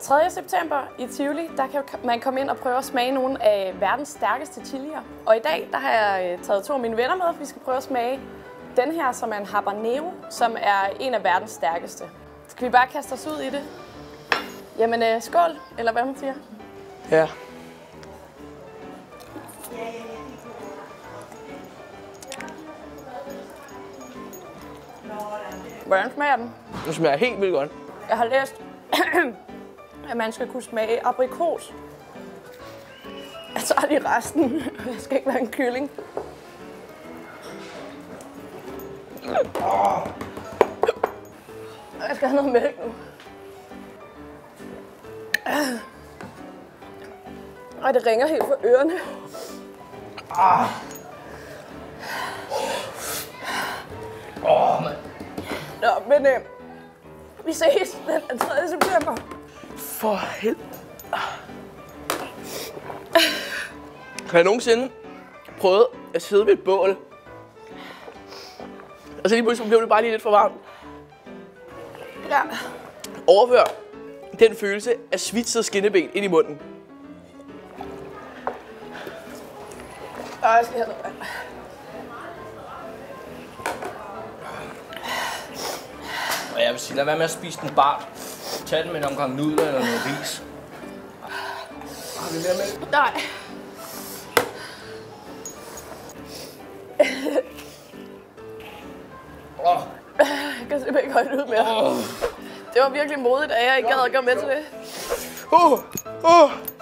3. september i Tivoli, der kan man komme ind og prøve at smage nogle af verdens stærkeste chilier. Og i dag, der har jeg taget 2 af mine venner med, for vi skal prøve at smage den her, som er en habanero, som er en af verdens stærkeste. Skal vi bare kaste os ud i det? Jamen, skål, eller hvad man siger? Ja. Hvordan smager den? Den smager helt vildt godt. Jeg har læst, at man skal kunne smage aprikos. Jeg tager lige resten. Det skal ikke være en kylling. Jeg skal have noget mælk nu. Ej, det ringer helt for ørerne. Nå, men vi ses den 3. september. For helvede. Har jeg nogensinde prøvet at sidde ved et bål? Og så lige pludselig blev det bare lige lidt for varmt. Ja. Overfør den følelse af svitset skinneben ind i munden. Jeg skal have noget vand. Og jeg vil sige, lad være med at spise den bart. Tag den med en omgang nudler eller noget ris. Har vi mere mælk? Nej. Jeg kan simpelthen ikke holde det ud mere. Det var virkelig modigt, at jeg ikke gad at gå med til det.